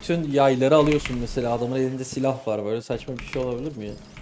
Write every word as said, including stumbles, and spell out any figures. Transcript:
bütün yayları alıyorsun mesela adamın elinde silah var böyle saçma bir şey olabilir mi ya?